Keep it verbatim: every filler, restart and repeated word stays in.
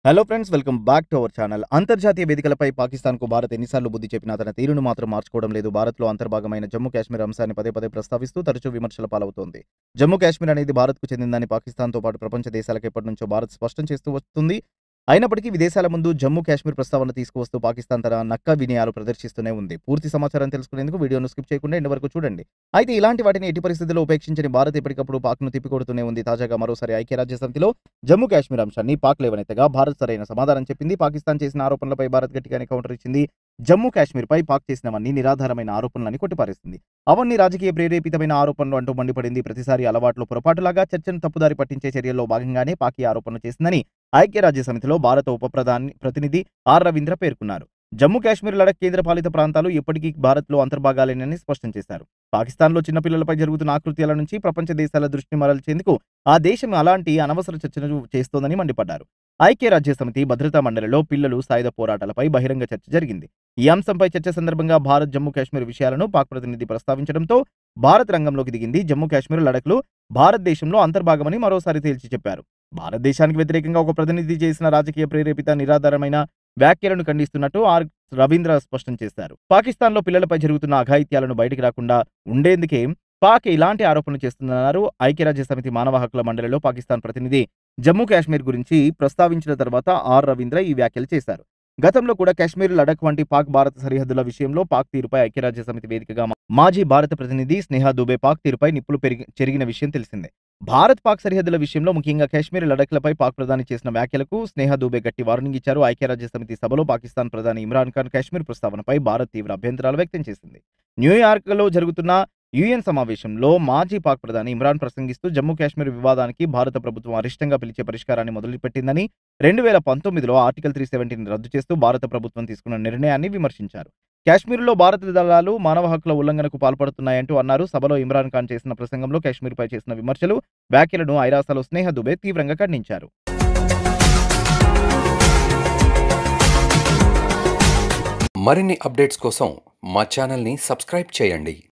Hello friends welcome back to our channel. అంతర్జాతీయ వేదికలపై పాకిస్తాన్‌కు భారత్ ఎన్నిసార్లు బుద్ధి చెప్పినా తన తీరును మాత్రం మార్చుకోవడం లేదు. భారత్‌లో అంతర్భాగమైన జమ్మూ కాశ్మీర్ అంశాన్ని పదే పదే ప్రస్తావిస్తూ తరచూ విమర్శల పాలవుతోంది. జమ్మూ కాశ్మీర్ అనేది భారత్‌కు చెందిందని పాకిస్తాన్‌తో పాటు ప్రపంచ దేశాలకు ఎప్పటినుంచో భారత్ స్పష్టం చేస్తూ వస్తుంది. అయినప్పటికీ విదేశాల ముందు జమ్మూ కాశ్మీర్ ప్రస్తావన తీసుకువస్తూ పాకిస్తాన్ తన నక్క వినయాలు ప్రదర్శిస్తూనే ఉంది. పూర్తి సమాచారం తెలుసుకునేందుకు వీడియోను స్కిప్ చేయకుండా ఎండ్ వరకు చూడండి. అయితే ఇలాంటి వాటిని ఎట్టి పరిస్థితుల్లో ఉపేక్షించని భారత్ ఎప్పటికప్పుడు పాక్‌ను తిప్పికొడుతూనే ఉంది. తాజాగా మరోసారి ఐక్యరాజ్య సమితిలో జమ్మూ కాశ్మీర్ అంశాన్ని పాక్ లేవనెత్తగా భారత్ సరైన సమాధానం చెప్పింది. పాకిస్తాన్ చేసిన ఆరోపణలపై భారత్ గట్టిగానే కౌంటర్ ఇచ్చింది. జమ్మూ కాశ్మీర్‌పై పాక్ చేసినవన్నీ నిరాధారమైన ఆరోపణలని కొట్టిపారేసింది. అవన్నీ రాజకీయ ప్రేరేపితమైన ఆరోపణలు అంటూ మండిపడింది. ప్రతిసారి అలవాట్లో పొరపాటులాగా చర్చను తప్పుదారి పట్టించే చర్యల్లో భాగంగానే పాక్ ఈ ఆరోపణలు చేసిందని ఐక్యరాజ్య సమితిలో భారత ఉప ప్రధాని ప్రతినిధి ఆర్ రవీంద్ర పేర్కొన్నారు. జమ్మూ కాశ్మీర్, లడఖ్ కేంద్రపాలిత ప్రాంతాలు ఎప్పటికీ భారత్‌లో అంతర్భాగాలేనని స్పష్టం చేశారు. పాకిస్తాన్‌లో చిన్నపిల్లలపై జరుగుతున్న ఆకృత్యాల నుంచి ప్రపంచ దేశాల దృష్టిని మరల్చేందుకు ఆ దేశం అలాంటి అనవసర చర్చను చేస్తోందని మండిపడ్డారు. ఐక్యరాజ్య సమితి భద్రతా మండలిలో పిల్లలు సాయుధ పోరాటాలపై బహిరంగ చర్చ జరిగింది. ఈ అంశంపై చర్చ సందర్భంగా భారత్ జమ్మూ కాశ్మీర్ విషయాలను పాక్ ప్రతినిధి ప్రస్తావించడంతో భారత్ రంగంలోకి దిగింది. జమ్మూ కాశ్మీర్, లడఖ్‌లు భారతదేశంలో అంతర్భాగమని మరోసారి తేల్చి చెప్పారు. భారతదేశానికి వ్యతిరేకంగా ఒక ప్రతినిధి చేసిన రాజకీయ ప్రేరేపిత నిరాధారమైన వ్యాఖ్యలను ఖండిస్తున్నట్టు ఆర్ రవీంద్ర స్పష్టం చేశారు. పాకిస్తాన్‌లో పిల్లలపై జరుగుతున్న అఘాయిత్యాలను బయటికి రాకుండా ఉండేందుకే పాక్ ఇలాంటి ఆరోపణలు చేస్తుందన్నారు. ఐక్యరాజ్య సమితి మానవ హక్కుల మండలిలో పాకిస్తాన్ ప్రతినిధి జమ్మూ కాశ్మీర్ గురించి ప్రస్తావించిన తర్వాత ఆర్ రవీంద్ర ఈ వ్యాఖ్యలు చేశారు. గతంలో కూడా కాశ్మీర్, లడఖ్ వంటి పాక్ భారత సరిహద్దుల విషయంలో పాక్ తీరుపై ఐక్యరాజ్య సమితి వేదికగా మాజీ భారత ప్రతినిధి స్నేహ దుబే పాక్ తీరుపై నిప్పులు పెరిగి చెరిగిన విషయం తెలిసిందే. భారత్ పాక్ సరిహద్దుల విషయంలో ముఖ్యంగా కాశ్మీర్, లడఖ్లపై పాక్ ప్రధాని చేసిన వ్యాఖ్యలకు స్నేహ దుబే గట్టి వార్నింగ్ ఇచ్చారు. ఐక్యరాజ్య సమితి సభలో పాకిస్తాన్ ప్రధాని ఇమ్రాన్ ఖాన్ కాశ్మీర్ ప్రస్తావనపై భారత్ తీవ్ర అభ్యంతరాలు వ్యక్తం చేసింది. న్యూయార్క్లో జరుగుతున్న యూఎన్ సమావేశంలో మాజీ పాక్ ప్రధాని ఇమ్రాన్ ప్రసంగిస్తూ జమ్మూ కాశ్మీర్ వివాదానికి భారత ప్రభుత్వం అరిష్టంగా పిలిచే పరిష్కారాన్ని మొదలుపెట్టిందని, రెండు వేల పంతొమ్మిదిలో ఆర్టికల్ త్రీ సెవెంటీని రద్దు చేస్తూ భారత ప్రభుత్వం తీసుకున్న నిర్ణయాన్ని విమర్శించారు. కాశ్మీర్లో భారత దళాలు మానవ హక్కుల ఉల్లంఘనకు పాల్పడుతున్నాయంటూ అన్నారు. సభలో ఇమ్రాన్ ఖాన్ చేసిన ప్రసంగంలో కాశ్మీర్పై చేసిన విమర్శలు, వ్యాఖ్యలను ఐరాసలో స్నేహ దుబే తీవ్రంగా ఖండించారు. మరిన్ని అప్డేట్స్ కోసం మా ఛానల్ని సబ్స్క్రైబ్ చేయండి.